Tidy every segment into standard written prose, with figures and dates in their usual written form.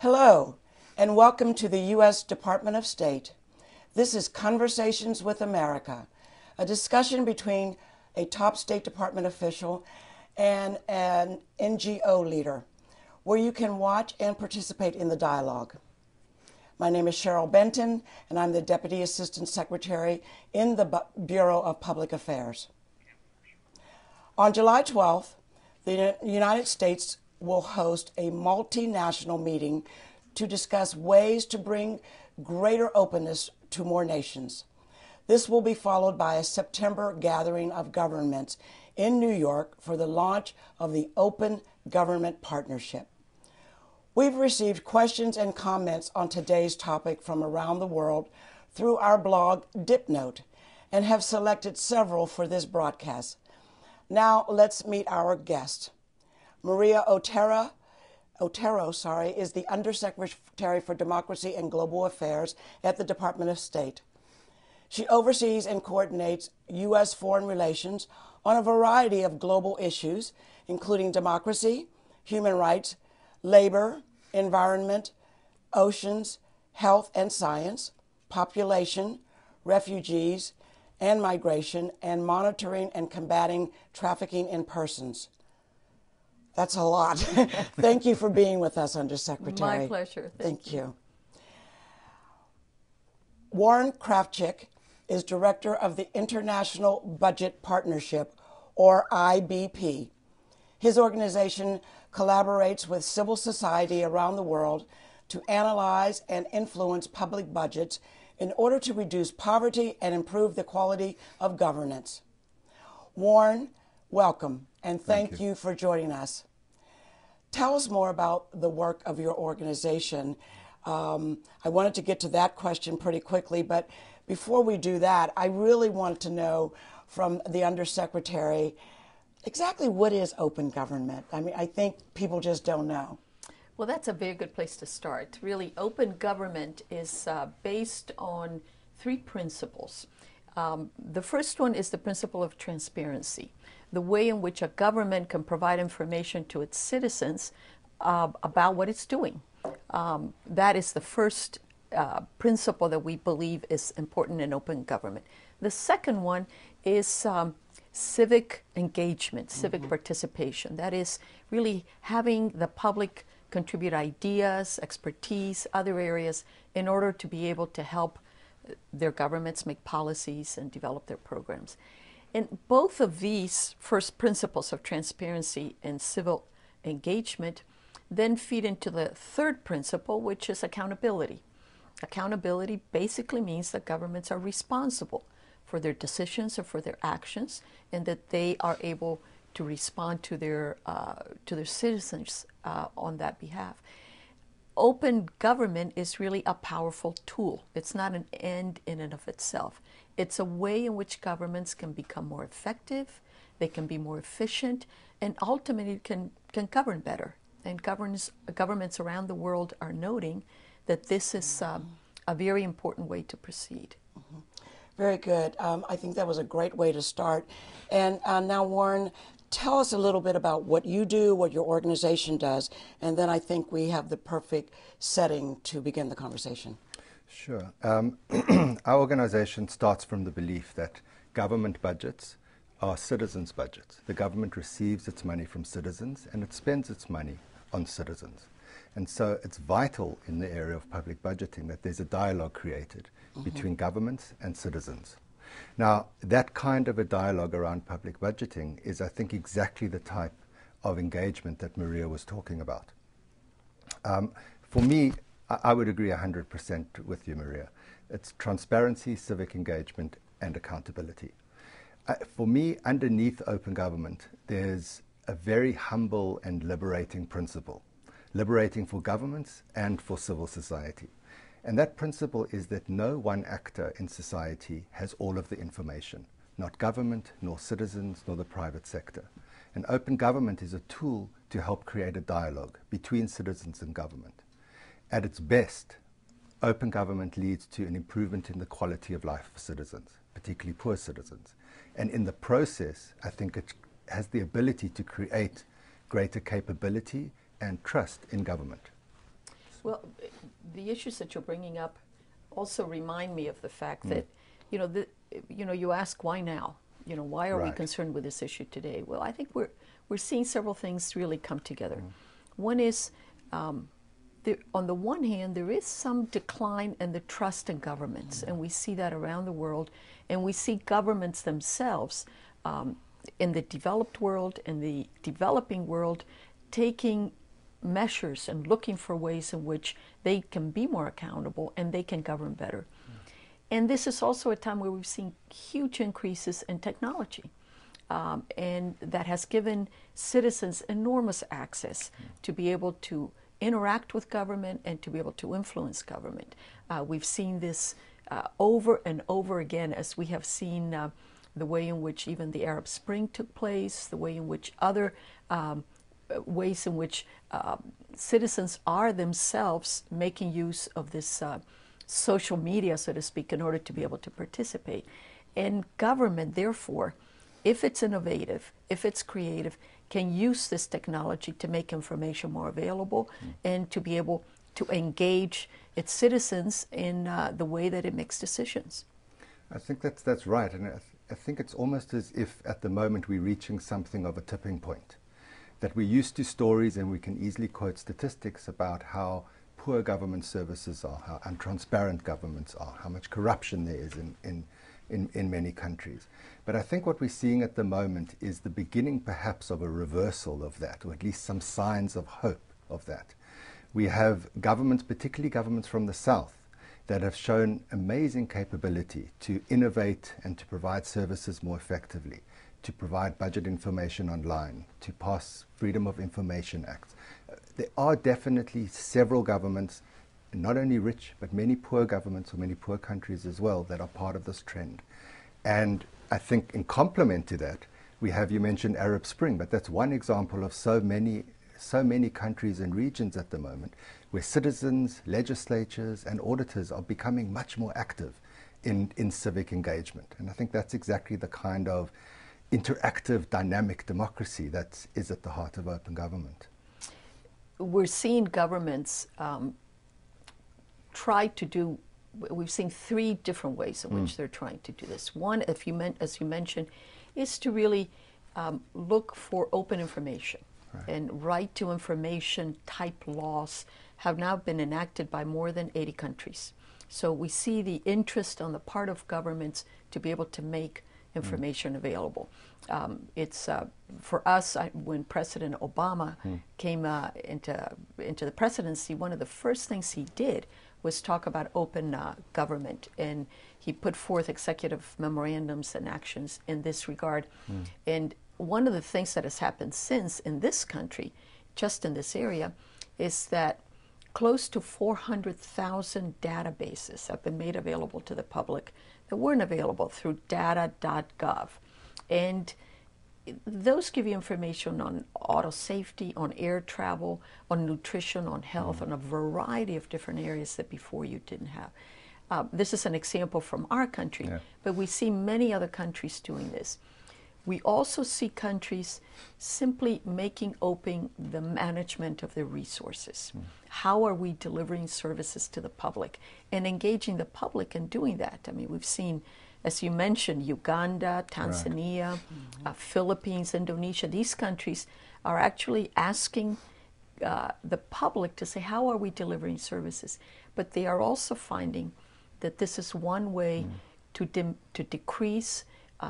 Hello, and welcome to the U.S. Department of State. This is Conversations with America, a discussion between a top State Department official and an NGO leader, where you can watch and participate in the dialogue. My name is Cheryl Benton, and I'm the Deputy Assistant Secretary in the Bureau of Public Affairs. On July 12th, the United States will host a multinational meeting to discuss ways to bring greater openness to more nations. This will be followed by a September gathering of governments in New York for the launch of the Open Government Partnership. We've received questions and comments on today's topic from around the world through our blog Dipnote and have selected several for this broadcast. Now let's meet our guest. Maria Otero is the Undersecretary for Democracy and Global Affairs at the Department of State. She oversees and coordinates U.S. foreign relations on a variety of global issues, including democracy, human rights, labor, environment, oceans, health and science, population, refugees, and migration, and monitoring and combating trafficking in persons. That's a lot. Thank you for being with us, Undersecretary. My pleasure. Thank you. Warren Krafchick is Director of the International Budget Partnership, or IBP. His organization collaborates with civil society around the world to analyze and influence public budgets in order to reduce poverty and improve the quality of governance. Warren, welcome, and thank you for joining us. Tell us more about the work of your organization. I wanted to get to that question pretty quickly, but before we do that, I really want to know from the Undersecretary exactly what is open government. I mean, I think people just don't know. Well, that's a very good place to start. Really, open government is based on three principles. The first one is the principle of transparency, the way in which a government can provide information to its citizens about what it's doing. That is the first principle that we believe is important in open government. The second one is civic engagement, civic participation. That is really having the public contribute ideas, expertise, other areas in order to be able to help their governments make policies and develop their programs. And both of these first principles of transparency and civil engagement then feed into the third principle, which is accountability. Accountability basically means that governments are responsible for their decisions or for their actions, and that they are able to respond to their citizens on that behalf. Open government is really a powerful tool. It's not an end in and of itself. It's a way in which governments can become more effective, they can be more efficient, and ultimately can govern better. And governments around the world are noting that this is a very important way to proceed. Mm-hmm. Very good. I think that was a great way to start. And now, Warren, tell us a little bit about what you do, what your organization does, and then I think we have the perfect setting to begin the conversation. Sure. Our organization starts from the belief that government budgets are citizens' budgets. The government receives its money from citizens and it spends its money on citizens. And so it's vital in the area of public budgeting that there's a dialogue created between governments and citizens. Now, that kind of a dialogue around public budgeting is, I think, exactly the type of engagement that Maria was talking about. For me, I would agree 100% with you, Maria. It's transparency, civic engagement, and accountability. For me, underneath open government, there's a very humble and liberating principle, liberating for governments and for civil society. And that principle is that no one actor in society has all of the information, not government, nor citizens, nor the private sector. And open government is a tool to help create a dialogue between citizens and government. At its best, open government leads to an improvement in the quality of life for citizens, particularly poor citizens. And in the process, I think it has the ability to create greater capability and trust in government. Well, the issues that you're bringing up also remind me of the fact that, you know, you ask why now? You know, why are we Right. concerned with this issue today? Well, I think we're seeing several things really come together. One is, on the one hand, there is some decline in the trust in governments, and we see that around the world, and we see governments themselves in the developed world and the developing world taking measures and looking for ways in which they can be more accountable and they can govern better. And this is also a time where we've seen huge increases in technology. And that has given citizens enormous access to be able to interact with government and to be able to influence government. We've seen this over and over again, as we have seen the way in which even the Arab Spring took place, the way in which other ways in which citizens are themselves making use of this social media, so to speak, in order to be able to participate. And government, therefore, if it's innovative, if it's creative, can use this technology to make information more available and to be able to engage its citizens in the way that it makes decisions. I think that's right, and I think it's almost as if at the moment we're reaching something of a tipping point. That we're used to stories and we can easily quote statistics about how poor government services are, how untransparent governments are, how much corruption there is in many countries. But I think what we're seeing at the moment is the beginning perhaps of a reversal of that, or at least some signs of hope of that. We have governments, particularly governments from the South, that have shown amazing capability to innovate and to provide services more effectively, to provide budget information online, to pass Freedom of Information Acts. There are definitely several governments, not only rich, but many poor governments or many poor countries as well, that are part of this trend. And I think in complement to that, we have, you mentioned Arab Spring, but that's one example of so many countries and regions at the moment where citizens, legislatures, and auditors are becoming much more active in civic engagement. And I think that's exactly the kind of interactive, dynamic democracy that is at the heart of open government. We're seeing governments try to do, we've seen three different ways in which they're trying to do this. One, as you mentioned, is to really look for open information. Right. And right to information type laws have now been enacted by more than 80 countries. So we see the interest on the part of governments to be able to make information available. It's for us, when President Obama came into the presidency, one of the first things he did was talk about open government, and he put forth executive memorandums and actions in this regard. And one of the things that has happened since in this country, just in this area, is that close to 400,000 databases have been made available to the public that weren't available through data.gov. And those give you information on auto safety, on air travel, on nutrition, on health, on a variety of different areas that before you didn't have. This is an example from our country, but we see many other countries doing this. We also see countries simply making open the management of their resources. How are we delivering services to the public and engaging the public in doing that? I mean, we've seen, as you mentioned, Uganda, Tanzania, Philippines, Indonesia. These countries are actually asking the public to say, how are we delivering services? But they are also finding that this is one way to decrease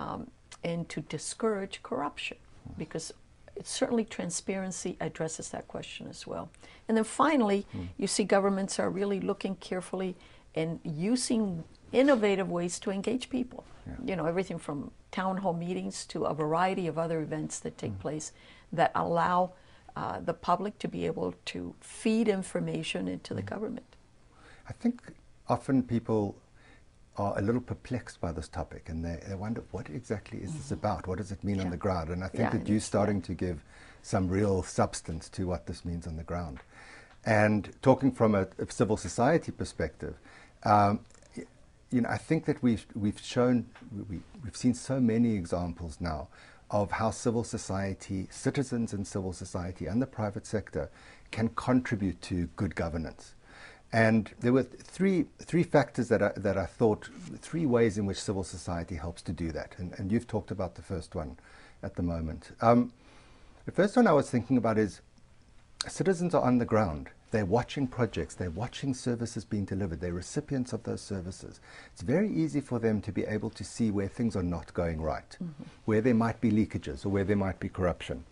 and to discourage corruption, because it's certainly transparency addresses that question as well. And then finally, you see governments are really looking carefully and using innovative ways to engage people. You know, everything from town hall meetings to a variety of other events that take place that allow the public to be able to feed information into the government. I think often people are a little perplexed by this topic, and they wonder, what exactly is this about? What does it mean on the ground? And I think that you're starting to give some real substance to what this means on the ground. And talking from a civil society perspective, you know, I think that we've seen so many examples now of how civil society, citizens in civil society and the private sector can contribute to good governance. And there were three factors that I thought, three ways in which civil society helps to do that. And you've talked about the first one at the moment. The first one I was thinking about is citizens are on the ground. They're watching projects. They're watching services being delivered. They're recipients of those services. It's very easy for them to be able to see where things are not going right, where there might be leakages or where there might be corruption.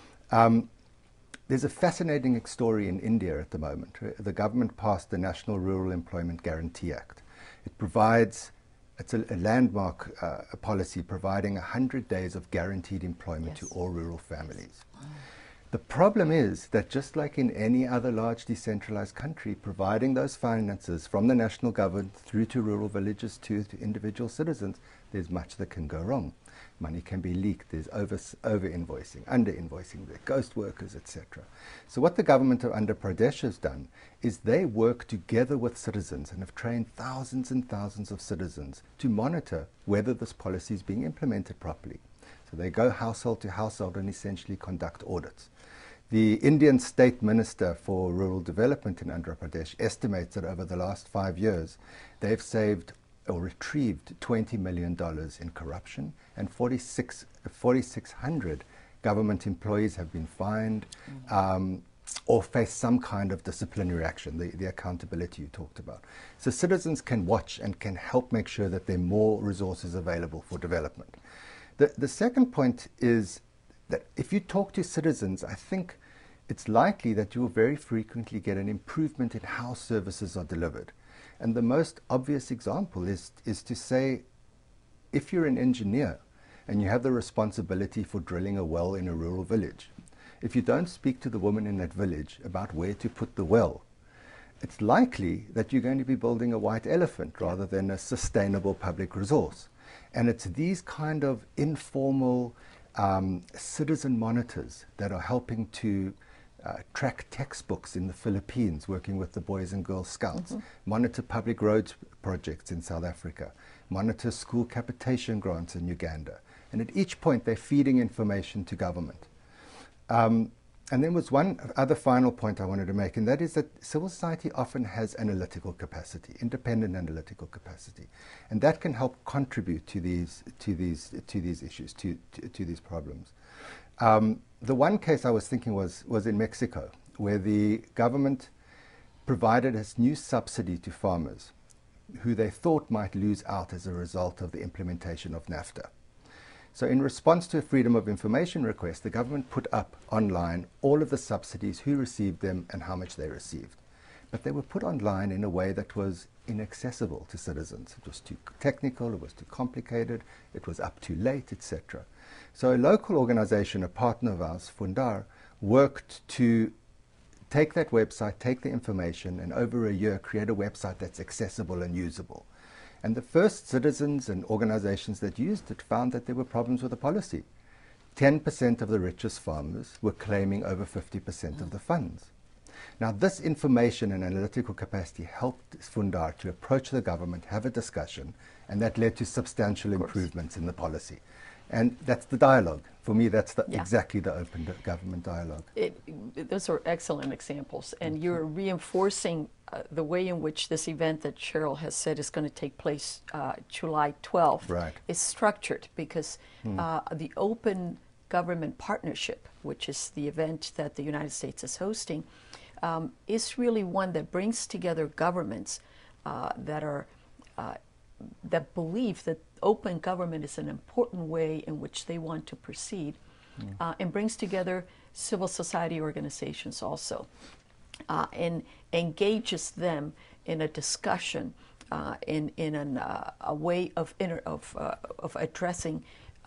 There's a fascinating story in India at the moment. The government passed the National Rural Employment Guarantee Act. It provides, it's a landmark policy providing 100 days of guaranteed employment to all rural families. Wow. The problem is that just like in any other large decentralized country, providing those finances from the national government through to rural villages to individual citizens, there's much that can go wrong. Money can be leaked, there's over-invoicing, under-invoicing, there are ghost workers, etc. So what the government of Andhra Pradesh has done is they work together with citizens and have trained thousands and thousands of citizens to monitor whether this policy is being implemented properly. So they go household to household and essentially conduct audits. The Indian State Minister for Rural Development in Andhra Pradesh estimates that over the last 5 years, they've saved or retrieved $20 million in corruption, and 4,600 government employees have been fined or face some kind of disciplinary action, the accountability you talked about. So citizens can watch and can help make sure that there are more resources available for development. The second point is that if you talk to citizens, I think it's likely that you will very frequently get an improvement in how services are delivered. And the most obvious example is to say, if you're an engineer and you have the responsibility for drilling a well in a rural village, if you don't speak to the woman in that village about where to put the well, it's likely that you're going to be building a white elephant rather than a sustainable public resource. And it's these kind of informal citizen monitors that are helping to track textbooks in the Philippines, working with the Boys and Girls Scouts, monitor public roads projects in South Africa, monitor school capitation grants in Uganda. And at each point, they're feeding information to government. And then was one other final point I wanted to make, and that is that civil society often has analytical capacity, independent analytical capacity, and that can help contribute to these issues, to these problems. The one case I was thinking was in Mexico, where the government provided a new subsidy to farmers who they thought might lose out as a result of the implementation of NAFTA. So in response to a Freedom of Information request, the government put up online all of the subsidies, who received them and how much they received. But they were put online in a way that was inaccessible to citizens. It was too technical, it was too complicated, it was up too late, etc. So a local organization, a partner of ours, Fundar, worked to take that website, take the information, and over a year create a website that's accessible and usable. And the first citizens and organizations that used it found that there were problems with the policy. 10% of the richest farmers were claiming over 50% of the funds. Now, this information and analytical capacity helped Fundar to approach the government, have a discussion, and that led to substantial improvements in the policy. And that's the dialogue. For me, that's exactly the open government dialogue. Those are excellent examples. And you're reinforcing the way in which this event that Cheryl has said is going to take place July 12th is structured, because the Open Government Partnership, which is the event that the United States is hosting, is really one that brings together governments that believe that open government is an important way in which they want to proceed, and brings together civil society organizations also, and engages them in a discussion, in a way of addressing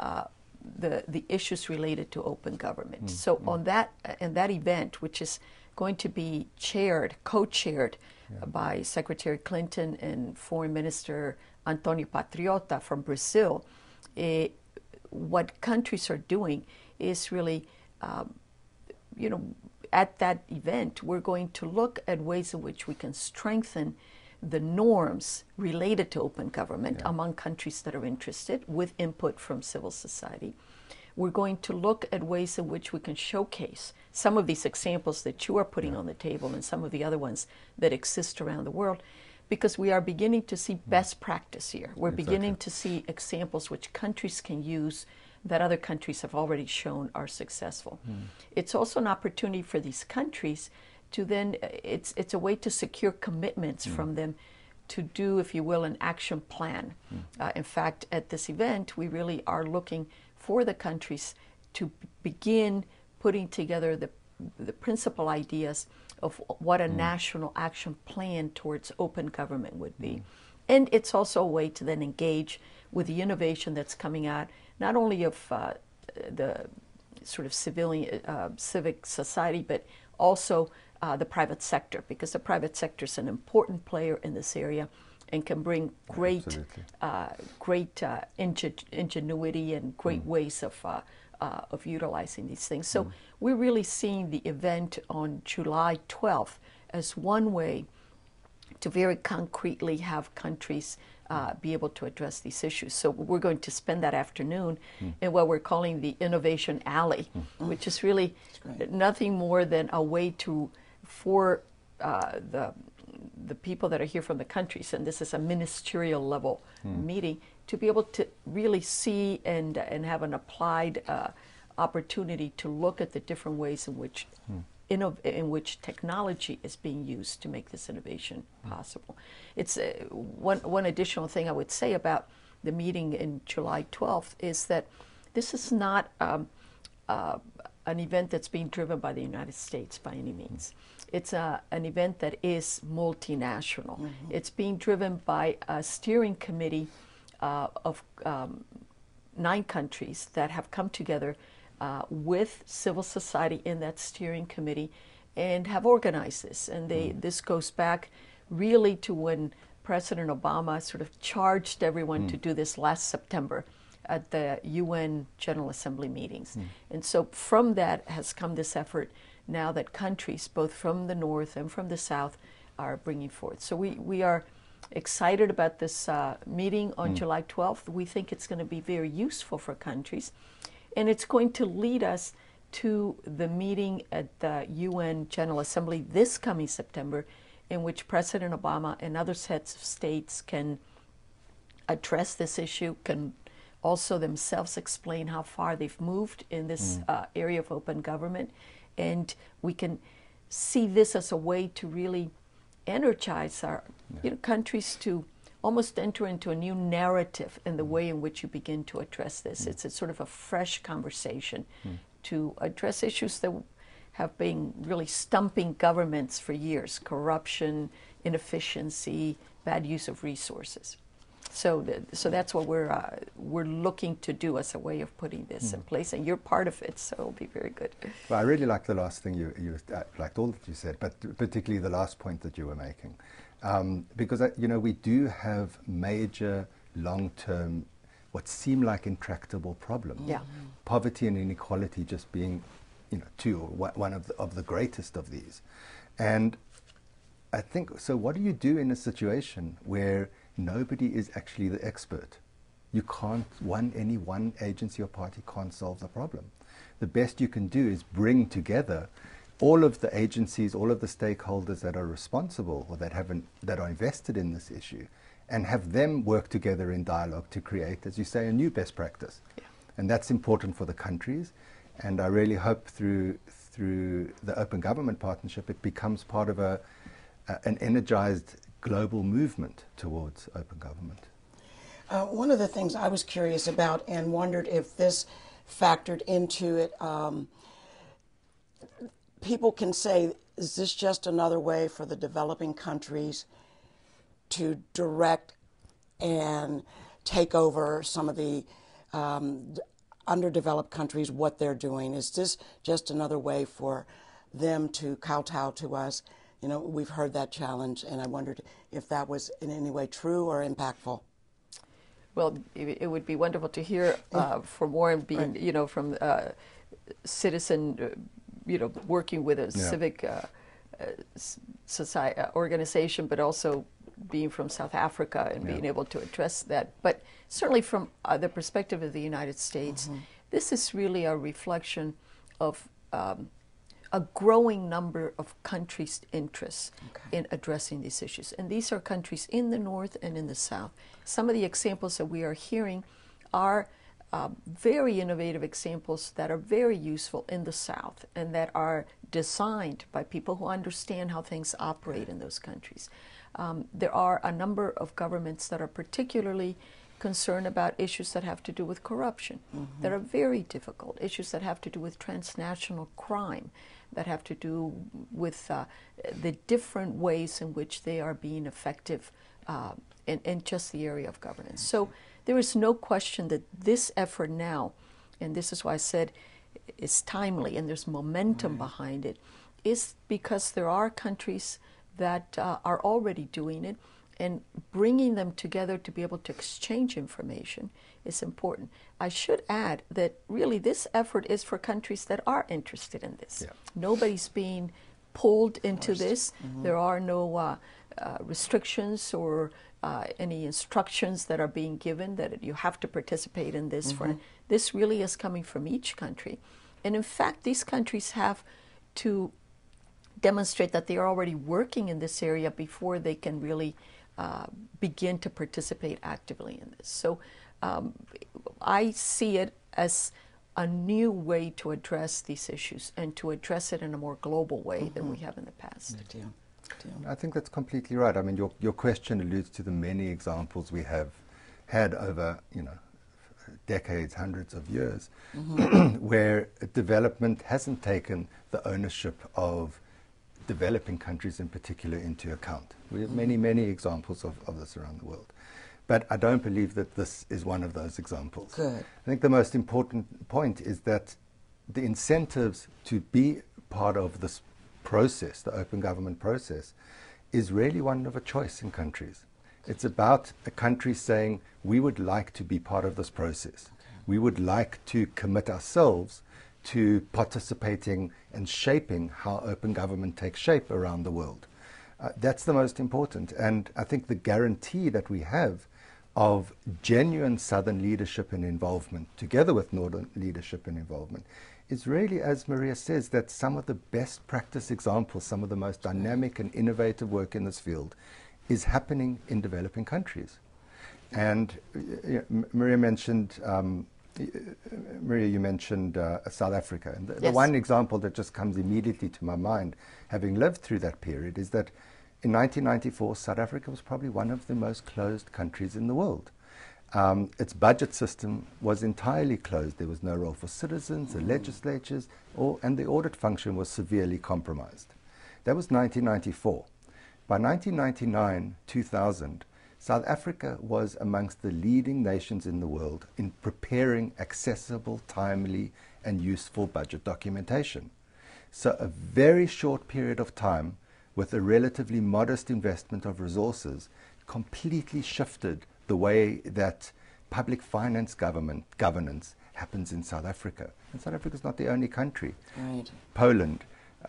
the issues related to open government. So on that event, which is going to be co-chaired by Secretary Clinton and Foreign Minister Antonio Patriota from Brazil, what countries are doing is really, at that event, we're going to look at ways in which we can strengthen the norms related to open government among countries that are interested, with input from civil society. we're going to look at ways in which we can showcase some of these examples that you are putting on the table and some of the other ones that exist around the world, because we are beginning to see best practice here. We're beginning to see examples which countries can use that other countries have already shown are successful. It's also an opportunity for these countries to then, it's a way to secure commitments from them to do, if you will, an action plan. In fact, at this event, we really are looking for the countries to begin putting together the principal ideas of what a national action plan towards open government would be. And it's also a way to then engage with the innovation that's coming out, not only of the sort of civic society, but also the private sector, because the private sector is an important player in this area and can bring great ingenuity and great ways of utilizing these things. So we're really seeing the event on July 12th as one way to very concretely have countries be able to address these issues. So we're going to spend that afternoon in what we're calling the Innovation Alley, which is really nothing more than a way for the people that are here from the countries, and this is a ministerial level meeting, to be able to really see and have an applied opportunity to look at the different ways in which in which technology is being used to make this innovation possible. It's one additional thing I would say about the meeting in July 12th is that this is not an event that's being driven by the United States by any means. It's an event that is multinational. It's being driven by a steering committee of 9 countries that have come together with civil society in that steering committee and have organized this. And this goes back really to when President Obama sort of charged everyone to do this last September at the UN General Assembly meetings. And so from that has come this effort now that countries, both from the North and from the South, are bringing forth. So we are excited about this meeting on July 12th. We think it's going to be very useful for countries. And it's going to lead us to the meeting at the UN General Assembly this coming September, in which President Obama and other heads of states can address this issue, can also themselves explain how far they've moved in this area of open government. And we can see this as a way to really energize our countries to almost enter into a new narrative in the way in which you begin to address this. It's a sort of a fresh conversation to address issues that have been really stumping governments for years: corruption, inefficiency, bad use of resources. So that's what we're looking to do as a way of putting this in place, and you're part of it, so it'll be very good. Well, I really like the last thing you liked all that you said, but particularly the last point that you were making, because we do have major long-term, what seem like intractable problems. Yeah. Poverty and inequality just being, one of the greatest of these, and I think so. What do you do in a situation where nobody is actually the expert? You can't, any one agency or party can't solve the problem. The best you can do is bring together all of the agencies, all of the stakeholders that are responsible or that are invested in this issue, and have them work together in dialogue to create, as you say, a new best practice. Yeah. And that's important for the countries. And I really hope through the Open Government Partnership, it becomes part of an energized global movement towards open government. One of the things I was curious about and wondered if this factored into it, people can say, is this just another way for the developing countries to direct and take over some of the underdeveloped countries, what they're doing? Is this just another way for them to kowtow to us? We've heard that challenge, and I wondered if that was in any way true or impactful. Well, it would be wonderful to hear from Warren being, from citizen, working with a civic society organization, but also being from South Africa and being able to address that. But certainly from the perspective of the United States, this is really a reflection of a growing number of countries' interests in addressing these issues. And these are countries in the north and in the south. Some of the examples that we are hearing are very innovative examples that are very useful in the south and that are designed by people who understand how things operate in those countries. There are a number of governments that are particularly concerned about issues that have to do with corruption, that are very difficult, issues that have to do with transnational crime, that have to do with the different ways in which they are being effective in just the area of governance. So there is no question that this effort now, and this is why I said it's timely and there's momentum behind it, is because there are countries that are already doing it, and bringing them together to be able to exchange information is important. I should add that really this effort is for countries that are interested in this. Yeah. Nobody's being pulled into this. There are no restrictions or any instructions that are being given that you have to participate in this. This really is coming from each country. And in fact, these countries have to demonstrate that they are already working in this area before they can really begin to participate actively in this. So I see it as a new way to address these issues and to address it in a more global way than we have in the past. Good deal. I think that's completely right. I mean, your question alludes to the many examples we have had over, decades, hundreds of years, where development hasn't taken the ownership of developing countries in particular into account. We have many, many examples of this around the world. But I don't believe that this is one of those examples. Good. I think the most important point is that the incentives to be part of this process, the open government process, is really one of a choice in countries. It's about a country saying, we would like to be part of this process. We would like to commit ourselves to participating and shaping how open government takes shape around the world. That's the most important. And I think the guarantee that we have of genuine Southern leadership and involvement, together with Northern leadership and involvement, is really, as Maria says, that some of the best practice examples, some of the most dynamic and innovative work in this field is happening in developing countries. And Maria mentioned you mentioned South Africa. And the one example that just comes immediately to my mind, having lived through that period, is that in 1994, South Africa was probably one of the most closed countries in the world. Its budget system was entirely closed. There was no role for citizens, the legislatures, and the audit function was severely compromised. That was 1994. By 1999, 2000, South Africa was amongst the leading nations in the world in preparing accessible, timely, and useful budget documentation. So a very short period of time, with a relatively modest investment of resources, completely shifted the way that public finance governance happens in South Africa. And South Africa is not the only country. Right. Poland,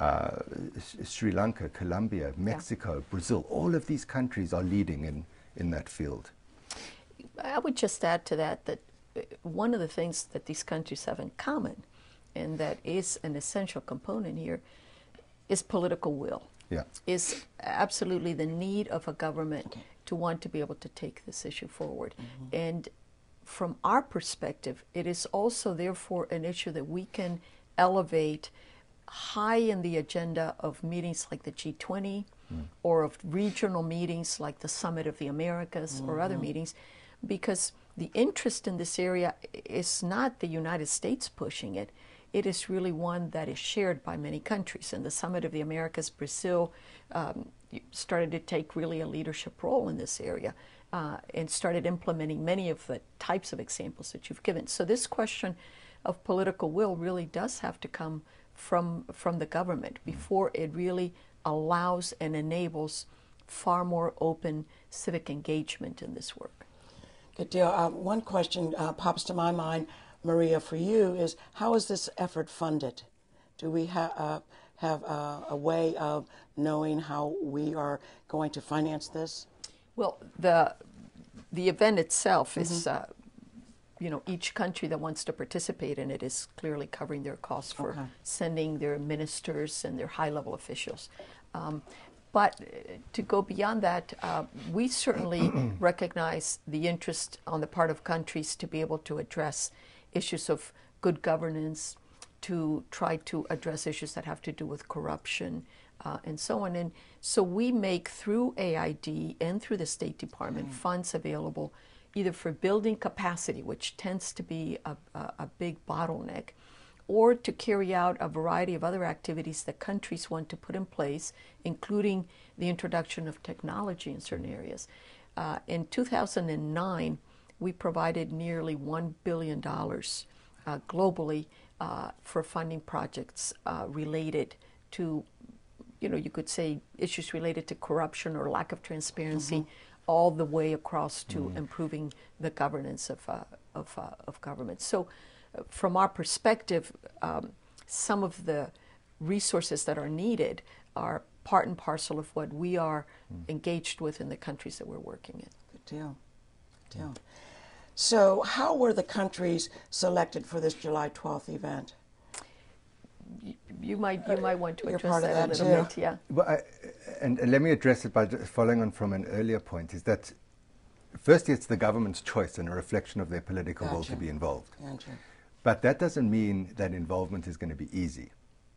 Sri Lanka, Colombia, Mexico, Brazil, all of these countries are leading in that field. I would just add to that one of the things that these countries have in common, and that is an essential component here, is political will. Yeah. Is absolutely the need of a government to want to be able to take this issue forward. And from our perspective, it is also therefore an issue that we can elevate high in the agenda of meetings like the G20 or of regional meetings like the Summit of the Americas or other meetings, because the interest in this area is not the United States pushing it. It is really one that is shared by many countries. And the Summit of the Americas, Brazil started to take really a leadership role in this area and started implementing many of the types of examples that you've given. So this question of political will really does have to come from the government before it really allows and enables far more open civic engagement in this work. Good deal. One question pops to my mind, Maria, for you is, how is this effort funded? Do we have a way of knowing how we are going to finance this? Well, the event itself is each country that wants to participate in it is clearly covering their costs for sending their ministers and their high-level officials. But to go beyond that, we certainly recognize the interest on the part of countries to be able to address issues of good governance, to try to address issues that have to do with corruption, and so on. And so we make, through AID and through the State Department, funds available either for building capacity, which tends to be a big bottleneck, or to carry out a variety of other activities that countries want to put in place, including the introduction of technology in certain areas. In 2009, we provided nearly $1 billion globally for funding projects related to, you could say, issues related to corruption or lack of transparency, all the way across to improving the governance of government. So from our perspective, some of the resources that are needed are part and parcel of what we are engaged with in the countries that we're working in. Good deal. Good deal. So how were the countries selected for this July 12th event? You might want to You're address part of that a that little too. bit, yeah. Well, and let me address it by following on from an earlier point, is that firstly it's the government's choice and a reflection of their political will to be involved. Gotcha. But that doesn't mean that involvement is going to be easy.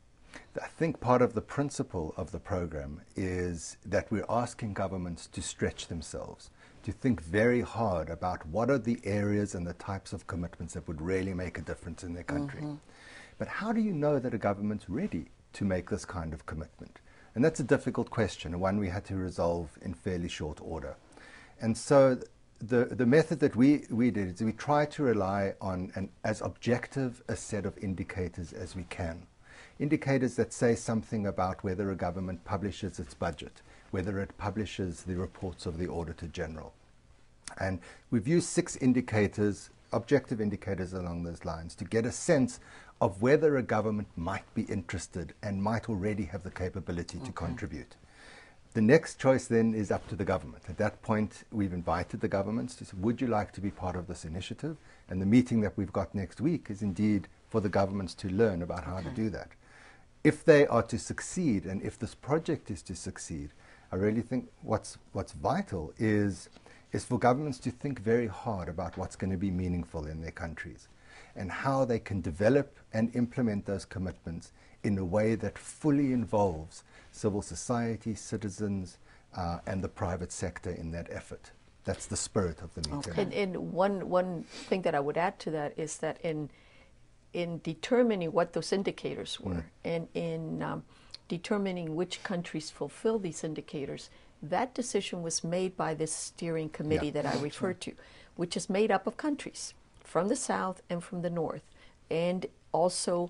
I think part of the principle of the program is that we're asking governments to stretch themselves, to think very hard about what are the areas and the types of commitments that would really make a difference in their country. But how do you know that a government's ready to make this kind of commitment? And that's a difficult question, and one we had to resolve in fairly short order. And so the method that we did is we tried to rely on as objective a set of indicators as we can. Indicators that say something about whether a government publishes its budget, whether it publishes the reports of the Auditor General. And we've used 6 indicators, objective indicators along those lines, to get a sense of whether a government might be interested and might already have the capability to contribute. The next choice then is up to the government. At that point, we've invited the governments to say, would you like to be part of this initiative? And the meeting that we've got next week is indeed for the governments to learn about how to do that. If they are to succeed, and if this project is to succeed, I really think what's vital is for governments to think very hard about what's going to be meaningful in their countries and how they can develop and implement those commitments in a way that fully involves civil society, citizens, and the private sector in that effort. That's the spirit of the meeting. And one thing that I would add to that is that in determining what those indicators were and in determining which countries fulfill these indicators, that decision was made by this steering committee that I referred to, which is made up of countries from the South and from the North, and also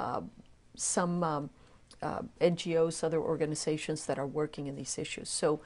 some NGOs, other organizations that are working in these issues. So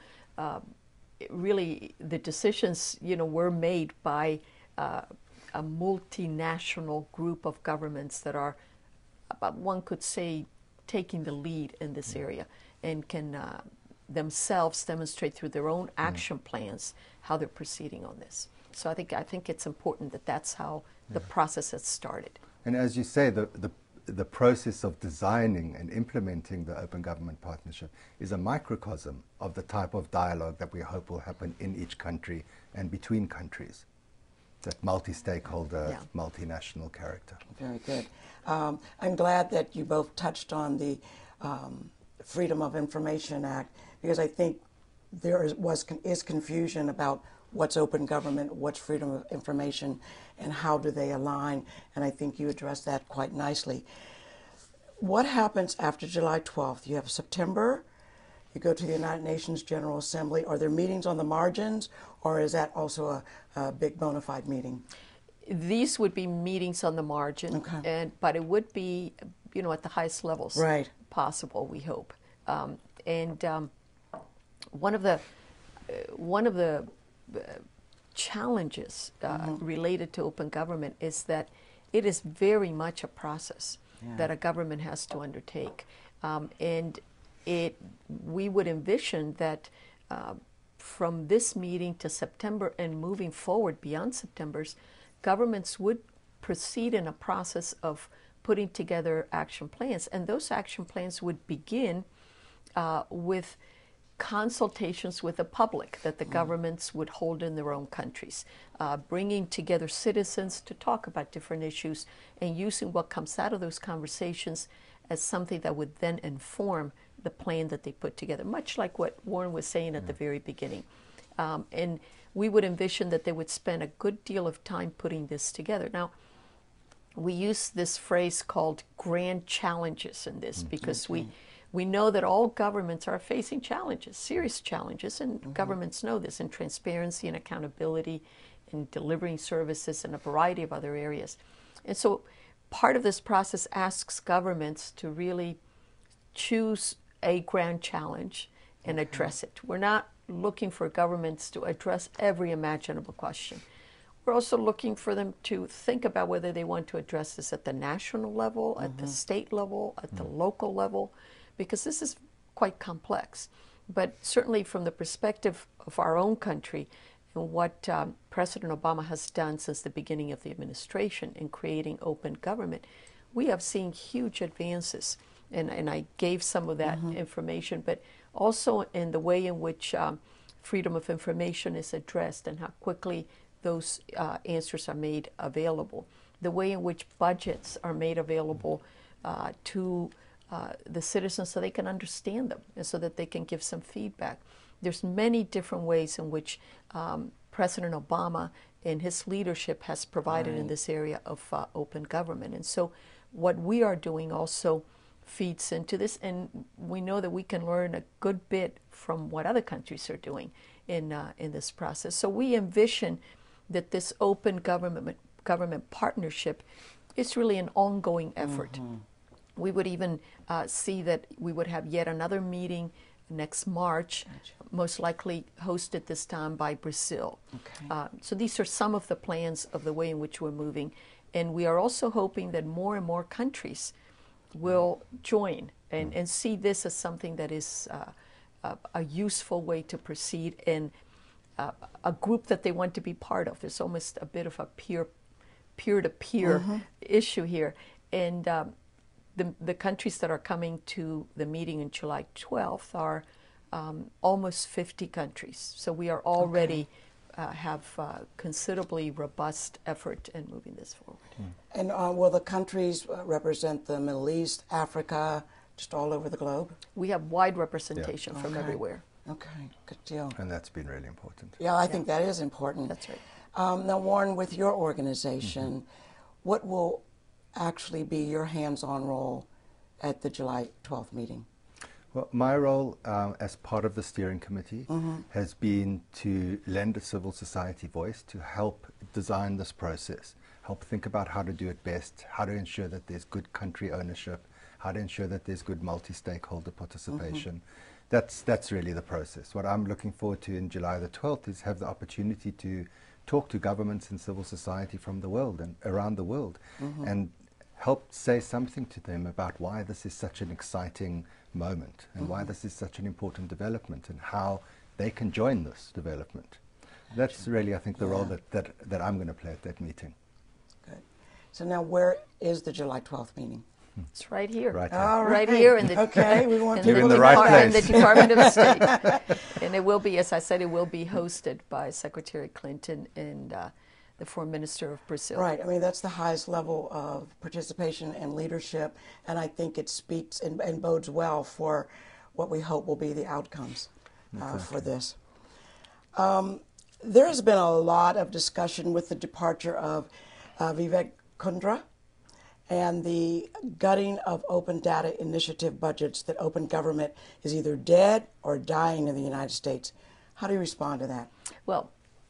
really the decisions, were made by a multinational group of governments that are, one could say, taking the lead in this area and can themselves demonstrate through their own action plans how they're proceeding on this. So I think it's important that that's how the process has started. And as you say, the process of designing and implementing the Open Government Partnership is a microcosm of the type of dialogue that we hope will happen in each country and between countries. That multi-stakeholder, multinational character. Very good. I'm glad that you both touched on the Freedom of Information Act, because I think there is confusion about what's open government, what's freedom of information, and how do they align, and I think you addressed that quite nicely. What happens after July 12th? You have September, you go to the United Nations General Assembly. Are there meetings on the margins, or is that also a big bona fide meeting? These would be meetings on the margin, but it would be, at the highest levels possible, we hope. One of the challenges related to open government is that it is very much a process that a government has to undertake, and we would envision that from this meeting to September and moving forward beyond governments would proceed in a process of putting together action plans, and those action plans would begin with consultations with the public that the governments would hold in their own countries, bringing together citizens to talk about different issues and using what comes out of those conversations as something that would then inform the plan that they put together, much like what Warren was saying at the very beginning. And we would envision that they would spend a good deal of time putting this together. Now, we use this phrase called grand challenges in this because we know that all governments are facing challenges, serious challenges, and governments know this in transparency and accountability, in delivering services, and a variety of other areas. And so part of this process asks governments to really choose a grand challenge and address it. We're not looking for governments to address every imaginable question. We're also looking for them to think about whether they want to address this at the national level, at the state level, at the local level, because this is quite complex. But certainly from the perspective of our own country and what President Obama has done since the beginning of the administration in creating open government, we have seen huge advances. And I gave some of that information, but also in the way in which freedom of information is addressed and how quickly those answers are made available, the way in which budgets are made available to the citizens so they can understand them and so that they can give some feedback. There's many different ways in which President Obama and his leadership has provided in this area of open government. And so what we are doing also feeds into this, and we know that we can learn a good bit from what other countries are doing in this process. So we envision that this open government partnership is really an ongoing effort. We would even see that we would have yet another meeting next March, most likely hosted this time by Brazil. So these are some of the plans of the way in which we're moving, and we are also hoping that more and more countries will join and see this as something that is a useful way to proceed and a group that they want to be part of. There's almost a bit of a peer-to-peer issue here. And the countries that are coming to the meeting on July 12th are almost 50 countries. So we are already have considerably robust effort in moving this forward. And will the countries represent the Middle East, Africa, just all over the globe? We have wide representation from everywhere. Okay, good deal. And that's been really important. Yeah, I think that is important. That's right. Now, Warren, with your organization, what will actually be your hands-on role at the July 12th meeting? Well, my role as part of the steering committee has been to lend a civil society voice to help design this process, help think about how to do it best, how to ensure that there's good country ownership, how to ensure that there's good multi-stakeholder participation. That's really the process. What I'm looking forward to in July the 12th is have the opportunity to talk to governments and civil society from the world and around the world and help say something to them about why this is such an exciting moment and why this is such an important development and how they can join this development. That's really, I think, the role that I'm going to play at that meeting. Good. So now where is the July 12th meeting? It's right here. Right here. All Right here in the, okay, we want You're people in the to right know that. in the Department of State. And it will be, as I said, it will be hosted by Secretary Clinton and the Foreign Minister of Brazil. Right. I mean, that's the highest level of participation and leadership, and I think it speaks and bodes well for what we hope will be the outcomes for this. There has been a lot of discussion with the departure of Vivek Kundra and the gutting of open data initiative budgets, that open government is either dead or dying in the United States. How do you respond to that? Well,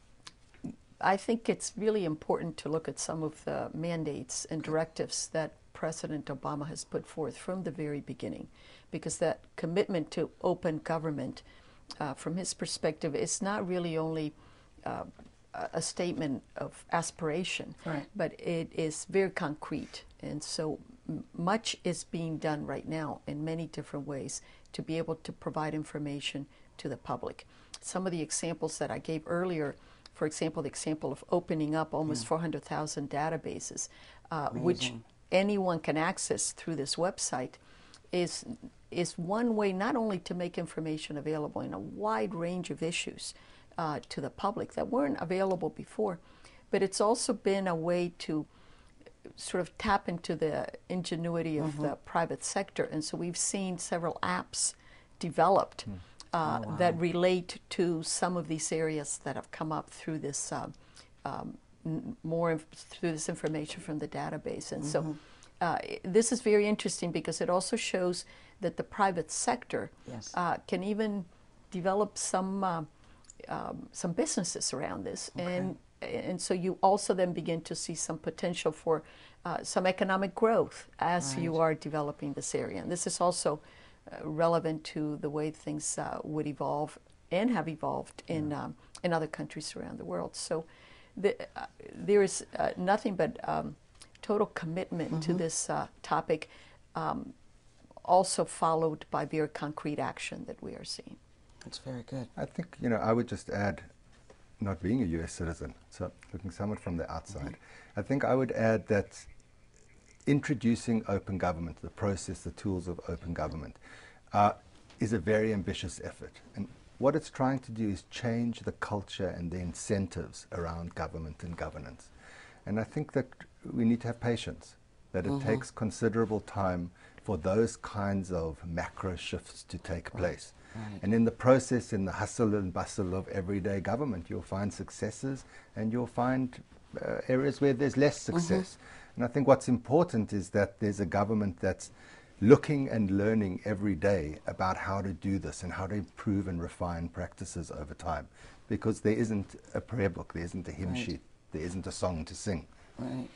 I think it's really important to look at some of the mandates and directives that President Obama has put forth from the very beginning, because that commitment to open government, from his perspective, is not really only a statement of aspiration, but it is very concrete. And so much is being done right now in many different ways to be able to provide information to the public. Some of the examples that I gave earlier For example, the example of opening up almost 400,000 databases, which anyone can access through this website, is one way not only to make information available in a wide range of issues to the public that weren't available before, but it's also been a way to sort of tap into the ingenuity of the private sector. And so we've seen several apps developed that relate to some of these areas that have come up through this through this information from the database. And so this is very interesting because it also shows that the private sector can even develop some businesses around this. And so you also then begin to see some potential for some economic growth as you are developing this area. And this is also relevant to the way things would evolve and have evolved in other countries around the world. So there is nothing but total commitment to this topic, also followed by very concrete action that we are seeing. That's very good. I think, I would just add, not being a U.S. citizen, so looking somewhat from the outside, I think I would add that introducing open government, the process, the tools of open government, is a very ambitious effort. And what it's trying to do is change the culture and the incentives around government and governance. And I think that we need to have patience, that it takes considerable time for those kinds of macro shifts to take place. And in the process, in the hustle and bustle of everyday government, you'll find successes and you'll find areas where there's less success. And I think what's important is that there's a government that's looking and learning every day about how to do this and how to improve and refine practices over time. Because there isn't a prayer book, there isn't a hymn sheet, there isn't a song to sing. Right.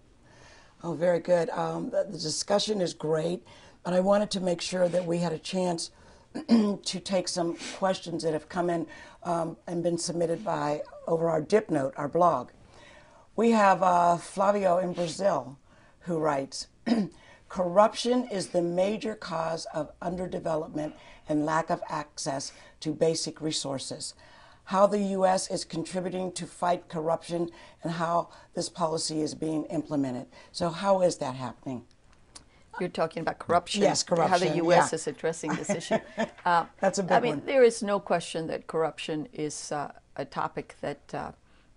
Oh, very good. The discussion is great, but I wanted to make sure that we had a chance to take some questions that have come in and been submitted over our DipNote, our blog. We have Flavio in Brazil who writes, corruption is the major cause of underdevelopment and lack of access to basic resources. How the U.S. is contributing to fight corruption and how this policy is being implemented. So how is that happening? You're talking about corruption. Yes, corruption. How the U.S. is addressing this issue. That's a big one. There is no question that corruption is a topic that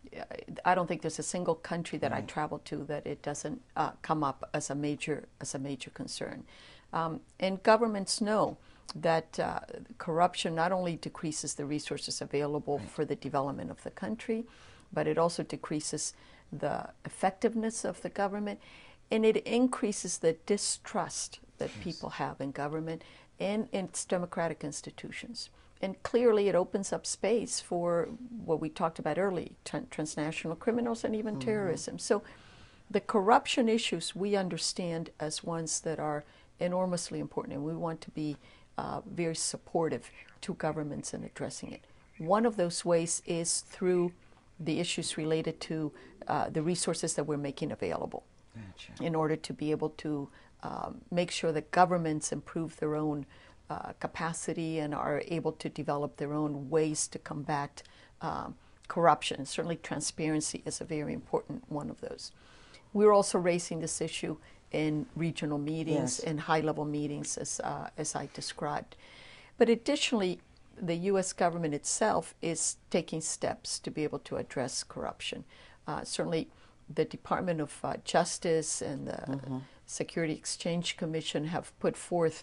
I don't think there's a single country that I travel to that it doesn't come up as a major concern. And governments know that corruption not only decreases the resources available for the development of the country, but it also decreases the effectiveness of the government, and it increases the distrust that people have in government and in its democratic institutions. And clearly it opens up space for what we talked about earlier, transnational criminals and even terrorism. So the corruption issues we understand as ones that are enormously important, and we want to be very supportive to governments in addressing it. One of those ways is through the issues related to the resources that we're making available. Gotcha. In order to be able to make sure that governments improve their own capacity and are able to develop their own ways to combat corruption. Certainly transparency is a very important one of those. We're also raising this issue in regional meetings and high-level meetings as I described. But additionally, the U.S. government itself is taking steps to be able to address corruption. Certainly the Department of Justice and the Security Exchange Commission have put forth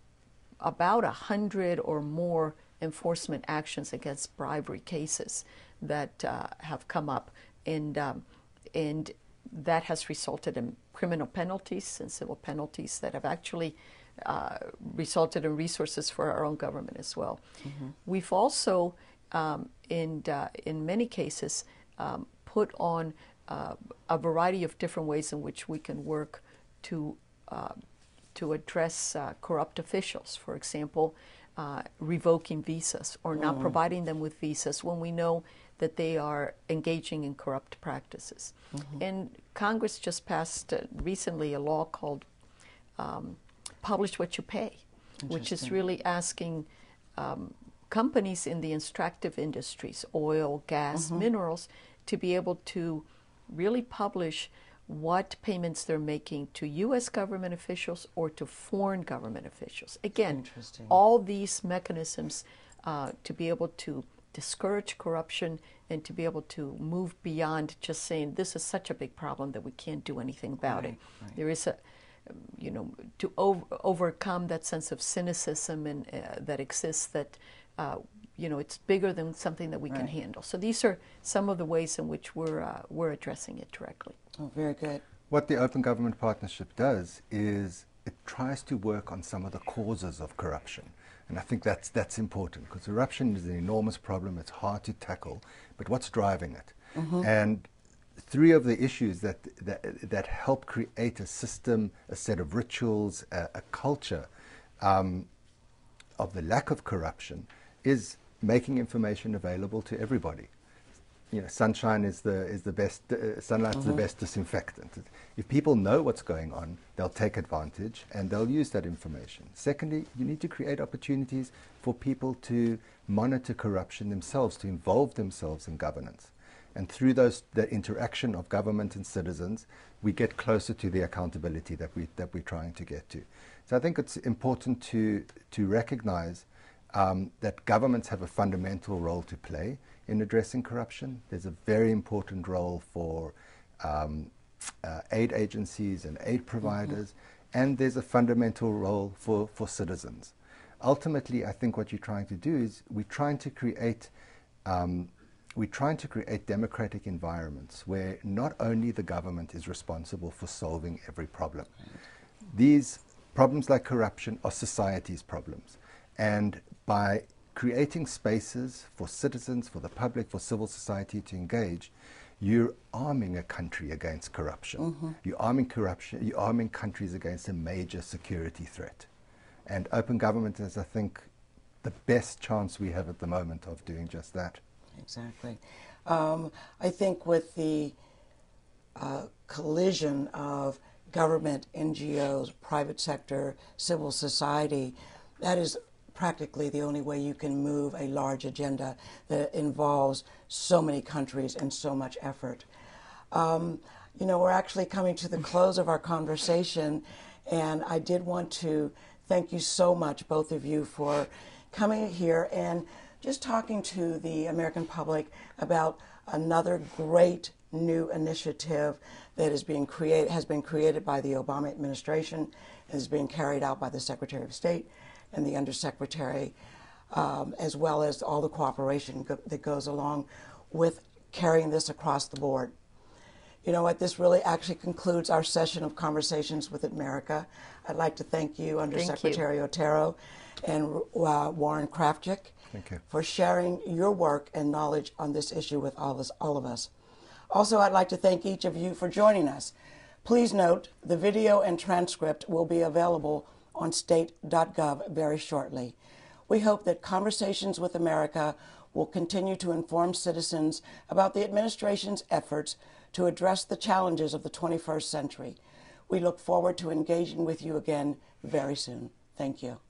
about 100 or more enforcement actions against bribery cases that have come up, and that has resulted in criminal penalties and civil penalties that have actually resulted in resources for our own government as well. We've also, in many cases, put on a variety of different ways in which we can work to address corrupt officials. For example, revoking visas or not providing them with visas when we know that they are engaging in corrupt practices. And Congress just passed recently a law called Publish What You Pay, which is really asking companies in the extractive industries, oil, gas, minerals, to be able to really publish what payments they're making to U.S. government officials or to foreign government officials. Again, all these mechanisms to be able to discourage corruption and to be able to move beyond just saying this is such a big problem that we can't do anything about it. There is a, to overcome that sense of cynicism and that exists that, it's bigger than something that we can handle. So these are some of the ways in which we're addressing it directly. Oh, very good. What the Open Government Partnership does is it tries to work on some of the causes of corruption. And I think that's important, because corruption is an enormous problem. It's hard to tackle, but what's driving it? And three of the issues that help create a system, a set of rituals, a culture of the lack of corruption is making information available to everybody. Sunshine is the best, sunlight's the best disinfectant. If people know what's going on, they'll take advantage and they'll use that information. Secondly, you need to create opportunities for people to monitor corruption themselves, to involve themselves in governance. And through the interaction of government and citizens, we get closer to the accountability that we're trying to get to. So I think it's important to recognize that governments have a fundamental role to play in addressing corruption. There's a very important role for aid agencies and aid providers, and there's a fundamental role for citizens. Ultimately, I think what you're trying to do is we're trying to create democratic environments where not only the government is responsible for solving every problem. These problems like corruption are society's problems. And by creating spaces for citizens, for the public, for civil society to engage, you're arming a country against corruption. You're arming countries against a major security threat. And open government is, I think, the best chance we have at the moment of doing just that. Exactly. I think with the collision of government, NGOs, private sector, civil society, that is practically the only way you can move a large agenda that involves so many countries and so much effort. We're actually coming to the close of our conversation, and I did want to thank you so much, both of you, for coming here and just talking to the American public about another great new initiative that has been created by the Obama administration and is being carried out by the Secretary of State and the Undersecretary, as well as all the cooperation that goes along with carrying this across the board. You know what, this really actually concludes our session of Conversations with America. I'd like to thank you, Undersecretary Otero and Warren Krafchick, for sharing your work and knowledge on this issue with all of us. Also, I'd like to thank each of you for joining us. Please note, the video and transcript will be available on state.gov very shortly. We hope that Conversations with America will continue to inform citizens about the administration's efforts to address the challenges of the 21st century. We look forward to engaging with you again very soon. Thank you.